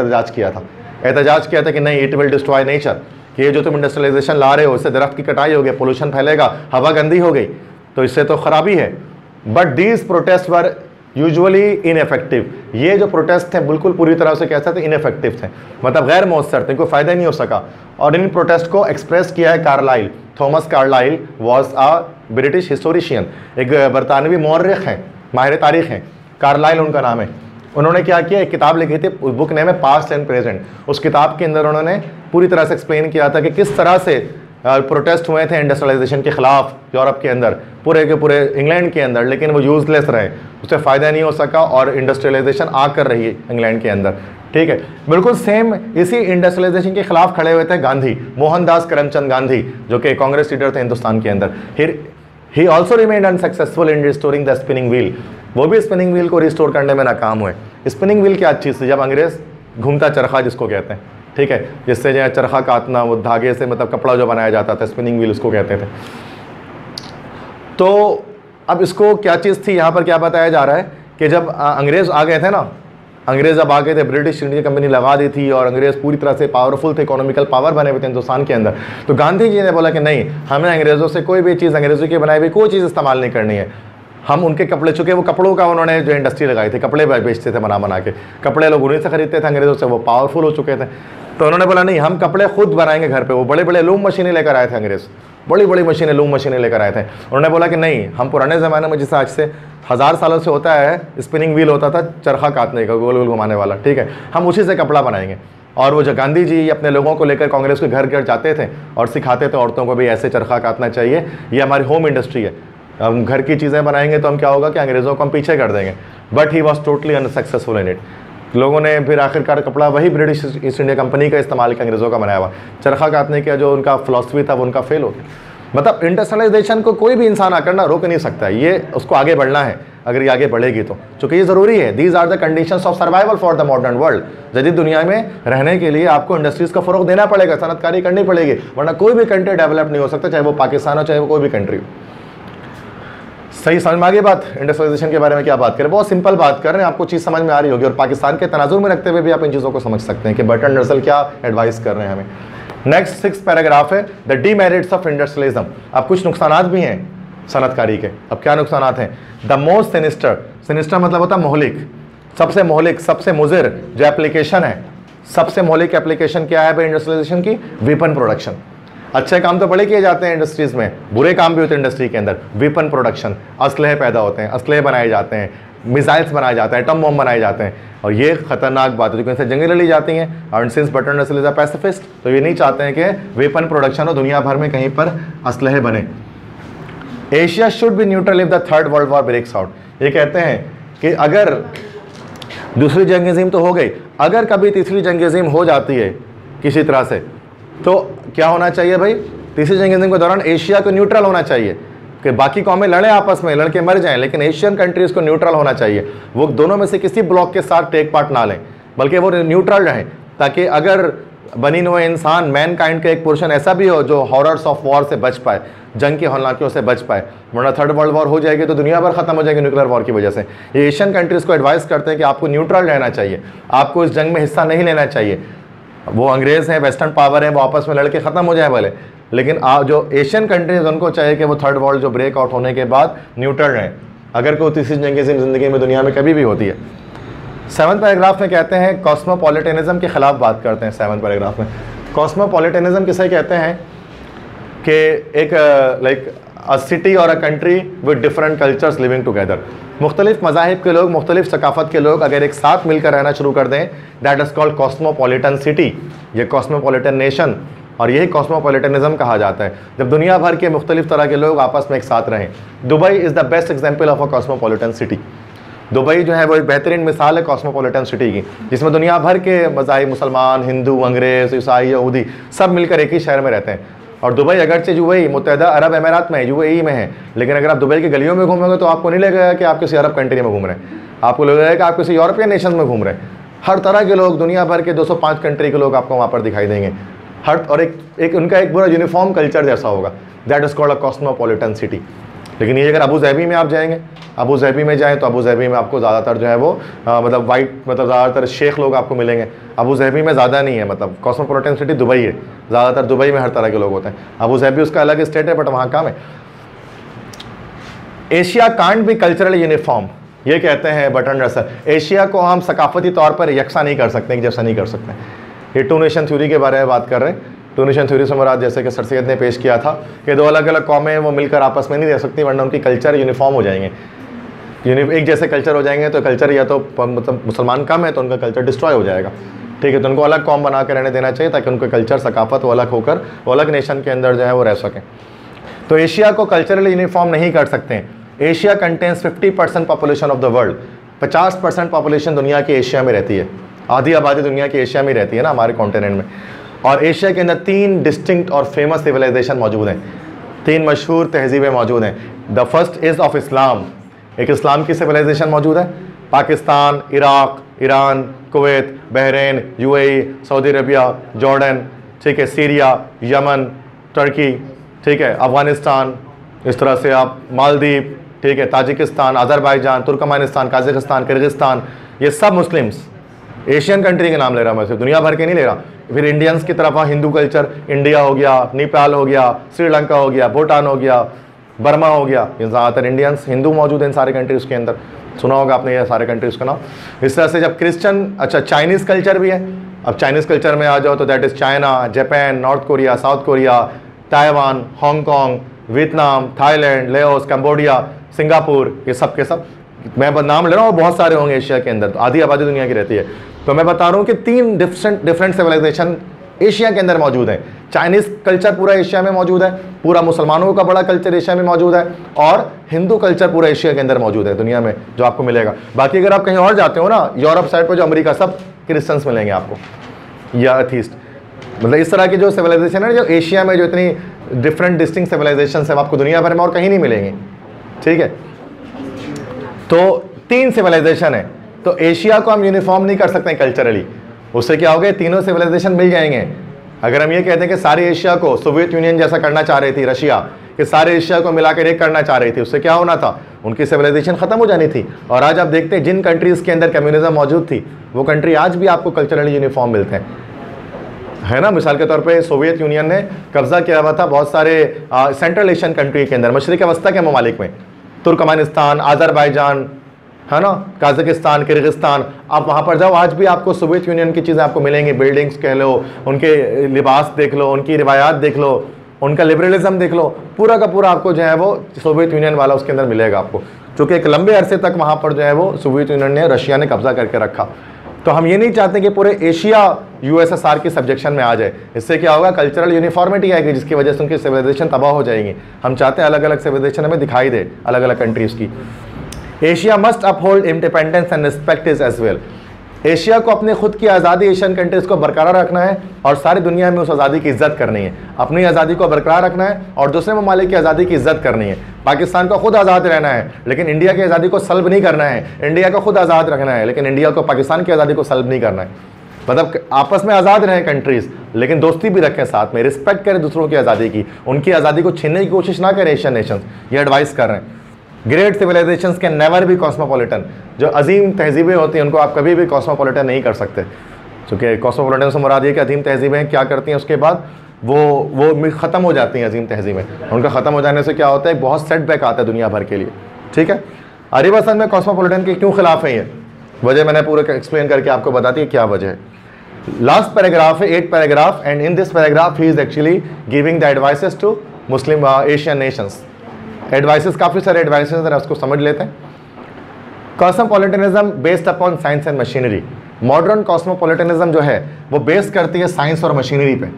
Speaker 1: एहतजाज किया था कि नहीं, इट विल डिस्ट्रॉय नेचर, कि ये जो तुम इंडस्ट्रियलाइजेशन ला रहे हो, इससे दरख्त की कटाई हो गई, पोल्यूशन फैलेगा, हवा गंदी हो गई, तो इससे तो खराबी है। But these protests were usually ineffective. ये जो प्रोटेस्ट थे बिल्कुल पूरी तरह से कैसे थे, इनफेक्टिव थे, मतलब गैर मौसर थे, कोई फ़ायदा नहीं हो सका। और इन प्रोटेस्ट को एक्सप्रेस किया है Carlyle. Thomas Carlyle was a British historian, एक बरतानवी मौर्रिख हैं, माहिर तारीख़ हैं, कार्लाइल उनका नाम है। उन्होंने क्या किया, एक किताब लिखी थी, उस बुक नेम है पास्ट एंड प्रेजेंट। उस किताब के अंदर उन्होंने पूरी तरह से एक्सप्लेन किया था कि किस तरह से प्रोटेस्ट हुए थे इंडस्ट्रियलाइजेशन के ख़िलाफ़ यूरोप के अंदर, पूरे के पूरे इंग्लैंड के अंदर, लेकिन वो यूज़लेस रहे, उससे फ़ायदा नहीं हो सका, और इंडस्ट्रियलाइजेशन आकर रही इंग्लैंड के अंदर, ठीक है। बिल्कुल सेम इसी इंडस्ट्रियलाइजेशन के खिलाफ खड़े हुए थे गांधी, मोहनदास करमचंद गांधी, जो कि कांग्रेस लीडर थे हिंदुस्तान के अंदर। He also remained unsuccessful in restoring the spinning wheel. वो भी स्पिनिंग व्हील को रिस्टोर करने में नाकाम हुए। स्पिनिंग व्हील क्या चीज़ थी? जब अंग्रेज़ घूमता चरखा जिसको कहते हैं, ठीक है, जिससे जो है चरखा काटना, वो धागे से मतलब कपड़ा जो बनाया जाता था, स्पिनिंग व्हील उसको कहते थे। तो अब इसको क्या चीज़ थी, यहाँ पर क्या बताया जा रहा है कि जब अंग्रेज़ आ गए थे ना, अंग्रेज़ जब आ गए थे, ब्रिटिश इंडिया कंपनी लगा दी थी, और अंग्रेज़ पूरी तरह से पावरफुल थे, इकोनॉमिकल पावर बने हुए थे हिंदुस्तान के अंदर। तो गांधी जी ने बोला कि नहीं, हमें अंग्रेज़ों से कोई भी चीज़, अंग्रेज़ों की बनाई हुई कोई चीज़ इस्तेमाल नहीं करनी है। हम उनके कपड़े, चुके वो कपड़ों का उन्होंने जो इंडस्ट्री लगाई थी, कपड़े बेचते थे बना के, कपड़े लोग उन्हीं से खरीदते थे अंग्रेज़ों से, वो पावरफुल हो चुके थे। तो उन्होंने बोला नहीं, हम कपड़े खुद बनाएंगे घर पे। वो बड़े बड़े लूम मशीनें लेकर आए थे अंग्रेज़, बड़ी बड़ी मशीनें, लूम मशीनें लेकर आए थे। उन्होंने बोला कि नहीं, हम पुराने ज़माने में, जिस आज से 1000 सालों से होता है, स्पिनिंग व्हील होता था चरखा काटने का, गोल गोल घुमाने वाला, ठीक है, हम उसी से कपड़ा बनाएंगे। और वो जो गांधी जी अपने लोगों को लेकर कांग्रेस के घर घर जाते थे और सिखाते थे औरतों को भी ऐसे चरखा काटना चाहिए, ये हमारी होम इंडस्ट्री है, हम घर की चीज़ें बनाएंगे तो हम क्या होगा कि अंग्रेज़ों को हम पीछे कर देंगे। But he was totally unsuccessful in it. लोगों ने फिर आखिरकार कपड़ा वही ब्रिटिश ईस्ट इंडिया कंपनी का इस्तेमाल किया, अंग्रेज़ों का बनाया हुआ। चरखा काटने का जो उनका फिलॉसफी था वो उनका फेल हो गया। मतलब इंडस्ट्रियलाइजेशन को कोई भी इंसान आकर ना रोक नहीं सकता, ये उसको आगे बढ़ना है, अगर ये आगे बढ़ेगी तो, चूँकि ये ज़रूरी है। These are the conditions of survival for the modern world. जदीद दुनिया में रहने के लिए आपको इंडस्ट्रीज़ का फ़रोग़ देना पड़ेगा, सनतकारी करनी पड़ेगी, वरना कोई भी कंट्री डेवलप नहीं हो सकता, चाहे वो पाकिस्तान हो, चाहे वो कोई भी कंट्री हो। सही समझ में आ गई बात? इंडस्ट्रियलाइजेशन के बारे में क्या बात करें, बहुत सिंपल बात कर रहे हैं, आपको चीज़ समझ में आ रही होगी, और पाकिस्तान के तनाजुर में रखते हुए भी आप इन चीज़ों को समझ सकते हैं कि बर्ट्रैंड रसल क्या एडवाइस कर रहे हैं हमें। नेक्स्ट 6 पैराग्राफ है द डीमेरिट्स ऑफ इंडस्ट्रियलिज्म। अब कुछ नुकसानात भी हैं सनतकारी के। अब क्या नुकसानात हैं? द मोस्ट सिनिस्टर, सिनिस्टर मतलब होता है मोहलिक, सबसे मुजिर जो एप्लीकेशन है, सबसे मोहलिक एप्लीकेशन क्या है भाई इंडस्ट्रियलाइजेशन की? Weapon production. अच्छे काम तो बड़े किए जाते हैं इंडस्ट्रीज में, बुरे काम भी होते हैं इंडस्ट्री के अंदर। वेपन प्रोडक्शन, असलहे पैदा होते हैं, असलहे बनाए जाते हैं, मिसाइल्स बनाए जाते हैं, एटम बम बनाए जाते हैं, और ये खतरनाक बात है क्योंकि इनसे जंगें लड़ी जाती हैं। और since Bertrand Russell is a pacifist, तो ये नहीं चाहते हैं कि वेपन प्रोडक्शन हो दुनिया भर में कहीं पर असलहे बने। Asia should be neutral if the third world war breaks out. ये कहते हैं कि अगर दूसरी जंग अज़ीम तो हो गई, अगर कभी तीसरी जंग अज़ीम हो जाती है किसी तरह से, तो क्या होना चाहिए भाई? तीसरी जंग अज़ीम के दौरान एशिया को न्यूट्रल होना चाहिए कि बाकी कौमें लड़ें आपस में, लड़के मर जाएं, लेकिन एशियन कंट्रीज़ को न्यूट्रल होना चाहिए। वो दोनों में से किसी ब्लॉक के साथ टेक पार्ट ना लें, बल्कि वो न्यूट्रल रहें, ताकि अगर बनी हुए इंसान, मैन काइंड का एक पोर्शन ऐसा भी हो जो हॉरर्स ऑफ वॉर से बच पाए, जंग की हौलनाकियों से बच पाए। वरना थर्ड वर्ल्ड वॉर हो जाएगी तो दुनिया भर खत्म हो जाएगी न्यूक्लियर वॉर की वजह से। ये एशियन कंट्रीज़ को एडवाइस करते हैं कि आपको न्यूट्रल रहना चाहिए, आपको इस जंग में हिस्सा नहीं लेना चाहिए। वो अंग्रेज़ हैं, वेस्टर्न पावर हैं, वो आपस में लड़के ख़त्म हो जाए भले, लेकिन जो एशियन कंट्रीज़ उनको चाहिए कि वो थर्ड वर्ल्ड जो ब्रेक आउट होने के बाद न्यूट्रल रहें, अगर कोई तीसरी जंग ज़िंदगी में दुनिया में कभी भी होती है। 7वें पैराग्राफ में कहते हैं कॉस्मोपॉलिटनिज्म के ख़िलाफ़ बात करते हैं। 7वें पैराग्राफ में कॉस्मोपॉलिटनिज्म किसे कहते हैं कि एक लाइक अ सिटी और a country with different cultures living together. मुख्तलिफ मज़ाहिब के लोग, मुख्तलिफ सकाफ़त के लोग अगर एक साथ मिलकर रहना शुरू कर दें, that is called cosmopolitan city, ये कॉस्मोपॉलिटन नेशन, और यही कॉस्मोपॉलिटनिज्म कहा जाता है, जब दुनिया भर के मुख्तलिफ तरह के लोग आपस में एक साथ रहें। Dubai is the best example of a cosmopolitan city. Dubai जो है वो एक बेहतरीन मिसाल है कॉस्मोपॉलिटन सिटी की, जिसमें दुनिया भर के मज़ाहिब, मुसलमान, हिंदू, अंग्रेज़, ईसाई, यहूदी, सब मिलकर एक ही शहर में रहते हैं। और दुबई अगरचे यूएई मुत्तहिदा अरब अमीरात में है, यूएई में है, लेकिन अगर आप दुबई की गलियों में घूमोगे तो आपको नहीं लगेगा कि आप किसी अरब कंट्री में घूम रहे हैं, आपको लगेगा कि आप किसी यूरोपियन नेशन में घूम रहे हैं। हर तरह के लोग, दुनिया भर के 205 कंट्री के लोग आपको वहाँ पर दिखाई देंगे। और एक उनका एक पूरा यूनिफॉर्म कल्चर जैसा होगा, that is called a cosmopolitan city. लेकिन ये अगर अबू ज़ैबी में आप जाएंगे, अबू ज़ैबी में जाएँ तो अबू ज़ैबी में आपको ज़्यादातर जो है वो मतलब ज़्यादातर शेख लोग आपको मिलेंगे। अबू ज़ैबी में ज़्यादा नहीं है, मतलब कॉस्मोपॉलिटन सिटी दुबई है, ज़्यादातर दुबई में हर तरह के लोग होते हैं। अबू ज़ैबी उसका अलग स्टेट है, बट वहाँ काम है। Asia can't be cultural uniform, ये कहते हैं बर्ट्रैंड रसल। एशिया को हम सकाफती तौर पर यकसा नहीं कर सकते, एक जैसा नहीं कर सकते। ये टू नेशन थ्योरी के बारे में बात कर रहे हैं। टू नेशन थ्योरी से मुराद, जैसे कि सर सैयद ने पेश किया था, कि दो अलग अलग कौमें वो मिलकर आपस में नहीं रह सकती, वरना उनकी कल्चर यूनिफॉर्म हो जाएंगे। एक जैसे कल्चर हो जाएंगे तो कल्चर, या तो मतलब मुसलमान कम है तो उनका कल्चर डिस्ट्रॉय हो जाएगा, ठीक है। तो उनको अलग कौम बना कर रहने देना चाहिए, ताकि उनका कल्चर, सकाफत वो अलग होकर वो अलग नेशन के अंदर जो है वो रह सकें। तो एशिया को कल्चरली यूनिफॉर्म नहीं कर सकते हैं। Asia contains 50% population of the world, 50% population दुनिया की एशिया में रहती है, आधी आबादी दुनिया की एशिया में रहती है ना, हमारे कॉन्टिनेंट में। और एशिया के अंदर 3 डिस्टिंक्ट और फेमस सिविलाइजेशन मौजूद हैं, 3 मशहूर तहजीबें मौजूद हैं। The first is of Islam, एक इस्लाम की सिविलाइजेशन मौजूद है। Pakistan, Iraq, Iran, Kuwait, Bahrain, UAE, Saudi Arabia, Jordan, ठीक है, सीरिया, यमन, तुर्की, ठीक है, अफ़गानिस्तान, इस तरह से आप मालदीव, ठीक है, Tajikistan, Azerbaijan, Turkmenistan, Kazakhstan, Kyrgyzstan, ये सब मुस्लिम्स, एशियन कंट्री के नाम ले रहा मैं, सिर्फ दुनिया भर के नहीं ले रहा। फिर इंडियंस की तरफ हिंदू कल्चर, इंडिया हो गया, नेपाल हो गया, श्रीलंका हो गया, भूटान हो गया, बर्मा हो गया, ये ज़्यादातर इंडियंस, हिंदू मौजूद हैं इन सारे कंट्रीज़ के अंदर। सुना होगा आपने ये सारे कंट्रीज़ का नाम। इस तरह से जब क्रिश्चियन, अच्छा चाइनीज़ कल्चर भी है। अब चाइनीज़ कल्चर में आ जाओ तो that is China, Japan, North Korea, South Korea, Taiwan, Hong Kong, Vietnam, Thailand, Laos, Cambodia, Singapore, ये सब के सब मैं नाम ले रहा हूँ, बहुत सारे होंगे एशिया के अंदर, तो आधी आबादी दुनिया की रहती है। तो मैं बता रहा हूँ कि 3 डिफरेंट सिविलाइजेशन एशिया के अंदर मौजूद है। चाइनीज़ कल्चर पूरा एशिया में मौजूद है, पूरा मुसलमानों का बड़ा कल्चर एशिया में मौजूद है, और हिंदू कल्चर पूरा एशिया के अंदर मौजूद है दुनिया में, जो आपको मिलेगा। बाकी अगर आप कहीं और जाते हो ना, यूरोप साइड पर जो अमेरिका, सब क्रिश्चियंस मिलेंगे आपको, या अथीस्ट, मतलब इस तरह की जो सिविलाइजेशन है, जो एशिया में जो इतनी डिफरेंट डिस्टिंक्ट सिविलाइजेशन है, आपको दुनिया भर में और कहीं नहीं मिलेंगे, ठीक है। तो 3 सिविलाइजेशन है, तो एशिया को हम यूनिफॉर्म नहीं कर सकते हैं कल्चरली। उससे क्या हो गया, तीनों सिविलाइजेशन मिल जाएंगे। अगर हम ये कहते हैं कि सारे एशिया को सोवियत यूनियन जैसा करना चाह रही थी रशिया, कि सारे एशिया को मिलाकर एक करना चाह रही थी, उससे क्या होना था, उनकी सिविलाइजेशन खत्म हो जानी थी। और आज आप देखते हैं जिन कंट्रीज़ के अंदर कम्युनिज्म मौजूद थी, वो कंट्री आज भी आपको कल्चरली यूनिफॉर्म मिलते हैं। है ना। मिसाल के तौर पे सोवियत यूनियन ने कब्जा किया हुआ था बहुत सारे सेंट्रल एशियन कंट्री के अंदर, मशरिक़ वस्ता के ममालिक में, तुर्कमेनिस्तान, आज़रबाईजान, है ना, कजाकिस्तान, किर्गिस्तान। आप वहाँ पर जाओ, आज भी आपको सोवियत यूनियन की चीज़ें आपको मिलेंगी, बिल्डिंग्स कह लो, उनके लिबास देख लो, उनकी रिवायात देख लो, उनका लिबरलिज्म देख लो, पूरा का पूरा आपको जो है वो सोवियत यूनियन वाला उसके अंदर मिलेगा आपको, क्योंकि एक लंबे अरसे तक वहाँ पर जो है वो सोवियत यूनियन ने, रशिया ने कब्जा करके रखा। तो हम ये नहीं चाहते कि पूरे एशिया यूएसएसआर की सब्जेक्शन में आ जाए। इससे क्या होगा, कल्चरल यूनिफॉर्मिटी आएगी, जिसकी वजह से उनकी सिविलाइजेशन तबाह हो जाएगी। हम चाहते हैं अलग अलग सिविलाइजेशन हमें दिखाई दे, अलग अलग कंट्रीज़ की। Asia must uphold independence and respect is as well. एशिया को अपनी खुद की आज़ादी एशियन कंट्रीज़ को बरकरार रखना है और सारी दुनिया में उस आज़ादी की इज्जत करनी है। अपनी आज़ादी को बरकरार रखना है और दूसरे ममालिक की आज़ादी की इज्जत करनी है। पाकिस्तान को खुद आज़ाद रहना है, लेकिन इंडिया की आज़ादी को सल्ब नहीं करना है। इंडिया को खुद आज़ाद रखना है, लेकिन इंडिया को पाकिस्तान की आज़ादी को सल्ब नहीं करना है। मतलब आपस में आज़ाद रहें कंट्रीज़, लेकिन दोस्ती भी रखें साथ में, रिस्पेक्ट करें दूसरों की आज़ादी की, उनकी आज़ादी को छीनने की कोशिश ना करें एशियन नेशंस। ये एडवाइस कर रहे हैं। Great civilisations can never be cosmopolitan. जो अजीम तहजीबें होती हैं उनको आप कभी भी कॉस्मोपॉलिटन नहीं कर सकते, क्योंकि कॉस्मोपॉलिटन से मुराद ये कि अजीम तहजीबें क्या करती हैं, उसके बाद वो ख़त्म हो जाती हैं। अजीम तहजीबें, उनका ख़त्म हो जाने से क्या होता है, बहुत सेटबैक आता है दुनिया भर के लिए। ठीक है, अरब असल में कॉस्मोपॉलिटन के क्यों खिलाफ है, ये वजह मैंने पूरा एक्सप्लेन करके आपको बताती है क्या वजह है। लास्ट पैराग्राफ है, 8 paragraph, and in this paragraph he is actually giving the advices to Muslim Asian nations. Advices, काफ़ी सारे एडवाइसेस हैं, उसको समझ लेते हैं। Cosmopolitanism based upon science and machinery. Modern cosmopolitanism जो है वो बेस करती है साइंस और मशीनरी पे।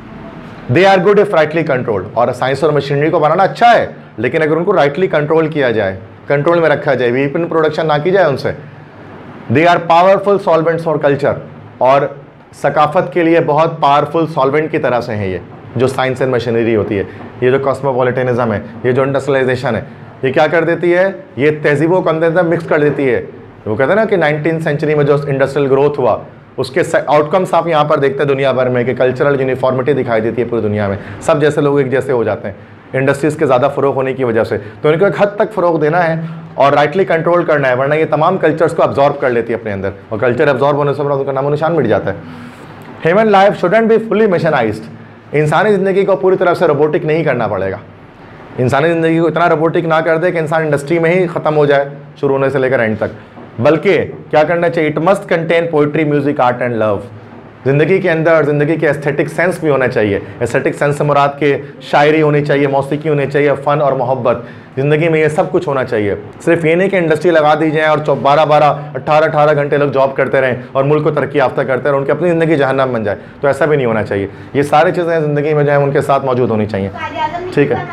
Speaker 1: They are good if rightly controlled. और साइंस और मशीनरी को बनाना अच्छा है, लेकिन अगर उनको राइटली कंट्रोल किया जाए, कंट्रोल में रखा जाए, वीपन प्रोडक्शन ना की जाए उनसे। They are powerful solvents for culture. और सकाफत के लिए बहुत पावरफुल सॉल्वेंट की तरह से है ये जो साइंस एंड मशीनरी होती है। ये जो कॉस्मोपॉलिटनिज्म है, ये जो इंडस्ट्रियलाइजेशन है, ये क्या कर देती है, ये तहजीबों को अंदर मिक्स कर देती है। वो कहते हैं ना कि 19th सेंचुरी में जो इंडस्ट्रियल ग्रोथ हुआ, उसके आउटकम्स आप यहाँ पर देखते हैं दुनिया भर में, कि कल्चरल यूनिफॉर्मिटी दिखाई देती है पूरी दुनिया में, सब जैसे लोग एक जैसे हो जाते हैं इंडस्ट्रीज़ के ज़्यादा फ़रोग होने की वजह से। तो इनको एक हद तक फ़रोग देना है और राइटली कंट्रोल करना है, वरना ये तमाम कल्चर्स को अब्जॉर्ब कर लेती है अपने अंदर, और कल्चर अब्जॉर्ब होने से उनका नामो निशान मिट जाता है। Human life shouldn't be fully mechanised. इंसानी ज़िंदगी को पूरी तरह से रोबोटिक नहीं करना पड़ेगा। इंसानी ज़िंदगी को इतना रोबोटिक ना कर दे कि इंसान इंडस्ट्री में ही ख़त्म हो जाए शुरू होने से लेकर एंड तक, बल्कि क्या करना चाहिए, it must contain poetry, music, art and love. ज़िंदगी के अंदर ज़िंदगी के एस्थेटिक सेंस भी होना चाहिए। एस्थेटिक सेंस से मुराद के शायरी होनी चाहिए, मौसीकी होनी चाहिए, फ़न और मोहब्बत। ज़िंदगी में ये सब कुछ होना चाहिए। सिर्फ ये नहीं कि इंडस्ट्री लगा दी जाए और 12-12, 18-18 घंटे लोग जॉब करते रहें और मुल्क को तरक्की याफ्ता करते रहें, उनकी अपनी ज़िंदगी जहन्नम बन जाए, तो ऐसा भी नहीं होना चाहिए। ये सारी चीज़ें ज़िंदगी में जो है उनके साथ मौजूद होनी चाहिए। ठीक है,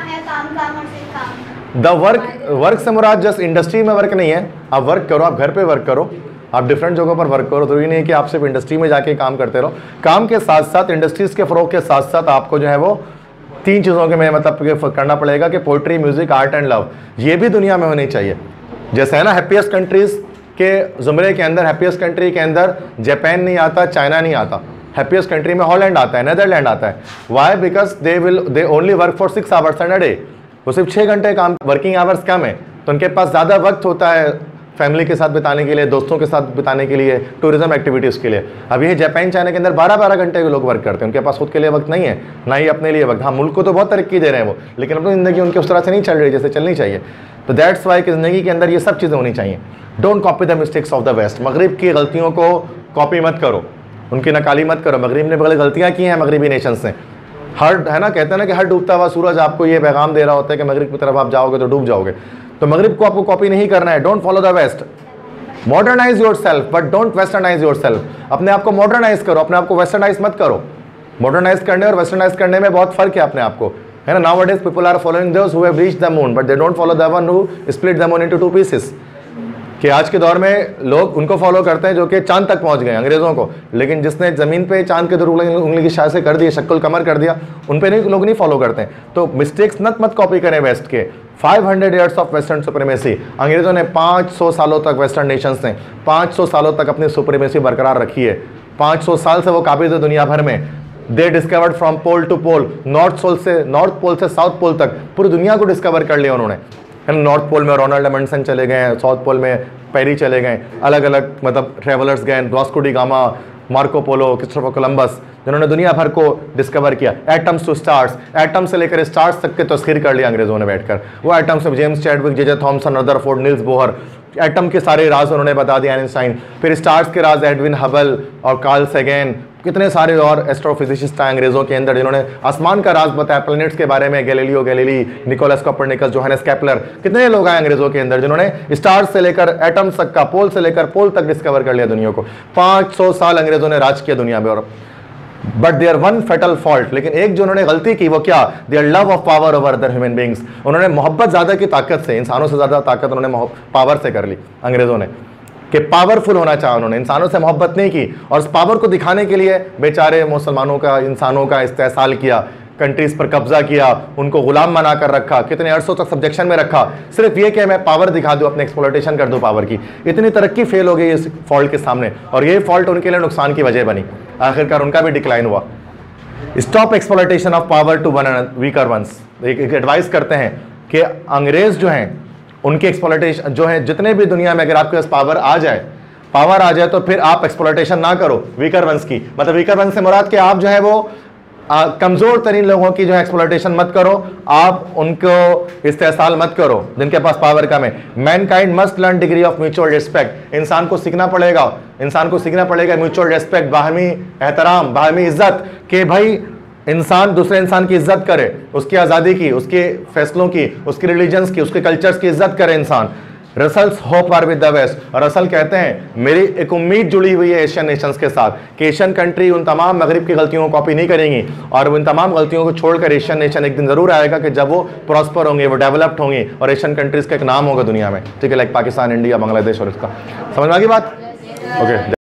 Speaker 1: द वर्क से मुराद जस्ट इंडस्ट्री में वर्क नहीं है। आप वर्क करो, आप घर पे वर्क करो, आप डिफरेंट जगहों पर वर्क करो। जरूरी नहीं है कि आप सिर्फ इंडस्ट्री में जाके काम करते रहो। काम के साथ साथ, इंडस्ट्रीज़ के फ़रोग के साथ साथ आपको जो है वो 3 चीज़ों के में मतलब करना पड़ेगा कि poetry, music, art and love, ये भी दुनिया में होनी चाहिए। जैसे है ना, हैप्पीएस्ट कंट्रीज़ के ज़ुमरे के अंदर, हैप्पीएस्ट कंट्री के अंदर जापान नहीं आता, चाइना नहीं आता। हैप्पीएस्ट कंट्री में हॉलैंड आता है, नेदरलैंड आता है। Why? Because they only work for 6 hours in a day. वो सिर्फ 6 घंटे काम, वर्किंग आवर्स कम है, तो उनके पास ज़्यादा वक्त होता है फैमिली के साथ बिताने के लिए, दोस्तों के साथ बिताने के लिए, टूरिज्म एक्टिविटीज़ के लिए। अब ये जापान, चाइना के अंदर 12-12 घंटे के लोग वर्क करते हैं, उनके पास खुद के लिए वक्त नहीं है, ना ही अपने लिए वक्त। हाँ, मुल्क को तो बहुत तरक्की दे रहे हैं वो, लेकिन अपनी ज़िंदगी उनकी उस तरह से नहीं चल रही जैसे चलनी चाहिए। तो दैट्स वाई कि ज़िंदगी के अंदर ये सब चीज़ें होनी चाहिए। Don't copy the mistakes of the west. मगरिब की गलतियों को कॉपी मत करो, उनकी नकाली मत करो। मगरिब ने बड़ी गलतियाँ की हैं, मगरबी नेशंस ने। हर, है ना, कहते हैं ना कि हर डूबता हुआ सूरज आपको ये पैगाम दे रहा होता है कि मगरिब की तरफ आप जाओगे तो डूब जाओगे। तो मगरिब को आपको कॉपी नहीं करना है। Don't follow the west. Modernise yourself but don't westernise yourself. अपने आप को मॉडर्नाइज करो, अपने आप को वेस्टर्नाइज मत करो। मॉडर्नाइज करने और वेस्टर्नाइज करने में बहुत फर्क है अपने आप को, है ना। Nowadays people are following those who have reached the moon but they don't follow the one who split the moon into 2 pieces. कि आज के दौर में लोग उनको फॉलो करते हैं जो कि चांद तक पहुंच गए, अंग्रेज़ों को, लेकिन जिसने ज़मीन पे चांद के 2 उंगली की शाह से कर दिए, शक्ल कमर कर दिया, उन पे नहीं, लोग नहीं फॉलो करते हैं। तो मिस्टेक्स मत कॉपी करें वेस्ट के। 500 ईयर्स ऑफ वेस्टर्न सुप्रीमेसी। अंग्रेज़ों ने 500 सालों तक, वेस्टर्न नेशंस ने 500 सालों तक अपनी सुप्रीमेसी बरकरार रखी है। 500 साल से वो काबिज है दुनिया भर में। They discovered from pole to pole, North Pole से साउथ पोल तक पूरी दुनिया को डिस्कवर कर लिया उन्होंने, है ना। नॉर्थ पोल में रोनाल्ड एमंडसन चले गए हैं, साउथ पोल में पेरी चले गए, अलग अलग मतलब ट्रेवलर्स गए, Vasco da Gama, Marco Polo, Christopher Columbus, जिन्होंने दुनिया भर को डिस्कवर किया। एटम्स टू स्टार्स, एटम से लेकर स्टार्स तक के तस्खीर कर लिया अंग्रेजों ने बैठकर। वो एटम्स में James Chadwick, J Thomson, Rutherford, Niels Bohr, atom के सारे राज उन्होंने बता दिया, आइंस्टाइन। फिर स्टार्स के राज एडविन हबल और कार्ल सेगन, कितने सारे और एस्ट्रोफिजिसिस्ट हैं अंग्रेजों के अंदर जिन्होंने आसमान का राज बताया, प्लैनेट्स के बारे में, Galileo Galilei, Nicolaus Copernicus, Johannes Kepler, कितने लोग आए अंग्रेजों के अंदर जिन्होंने स्टार्स से लेकर एटम तक का, पोल से लेकर पोल तक डिस्कवर कर लिया दुनिया को। 500 साल अंग्रेजों ने राज किया दुनिया में। और but their one fatal fault, लेकिन एक जो उन्होंने गलती की वो क्या, their love of power over other human beings. उन्होंने मोहब्बत ज्यादा की ताकत से, इंसानों से ज्यादा ताकत उन्होंने पावर से कर ली अंग्रेजों ने, कि पावरफुल होना चाहा उन्होंने, इंसानों से मोहब्बत नहीं की। और उस पावर को दिखाने के लिए बेचारे मुसलमानों का, इंसानों का इस्तेहसाल किया, कंट्रीज पर कब्जा किया, उनको गुलाम बना कर रखा, कितने अरसों तक सब्जेक्शन में रखा, सिर्फ ये कि मैं पावर दिखा दूं, अपने एक्सप्लॉयटेशन कर दूं पावर की। इतनी तरक्की फेल हो गई इस फॉल्ट के सामने, और ये फॉल्ट उनके लिए नुकसान की वजह बनी। आखिरकार उनका भी डिक्लाइन हुआ। Stop exploitation of power to one weaker ones. एक एडवाइस करते हैं कि अंग्रेज जो हैं उनके एक्सप्लॉयटेशन जो है, जितने भी दुनिया में अगर आपके पास पावर आ जाए तो फिर आप एक्सप्लॉयटेशन ना करो वीकर वंस की। मतलब वीकर वंस से मुराद कि आप जो है वो कमजोर तरीन लोगों की जो है एक्सप्लॉयटेशन मत करो, आप उनको इस्तेहसाल मत करो जिनके पास पावर कम है। Mankind must learn degree of mutual respect. इंसान को सीखना पड़ेगा म्यूचुअल रिस्पेक्ट, बाहमी एहतराम, बाहमी इज्जत, कि भाई इंसान दूसरे इंसान की इज्जत करे, उसकी आज़ादी की, उसके फैसलों की, उसके रिलीजन्स की, उसके कल्चर्स की इज्जत करे इंसान। Russell's hope are with the west. और रसल कहते हैं मेरी एक उम्मीद जुड़ी हुई है एशियन नेशंस के साथ कि एशियन कंट्री उन तमाम मगरिब की गलतियों को कॉपी नहीं करेंगी, और उन तमाम गलतियों को छोड़कर एशियन नेशन एक दिन जरूर आएगा कि जब वो प्रॉस्पर होंगे, वो डेवलप्ड होंगे, और एशियन कंट्रीज का एक नाम होगा दुनिया में, ठीक है, लाइक पाकिस्तान, इंडिया, बांग्लादेश। और इसका समझ में आ गई बात? ओके।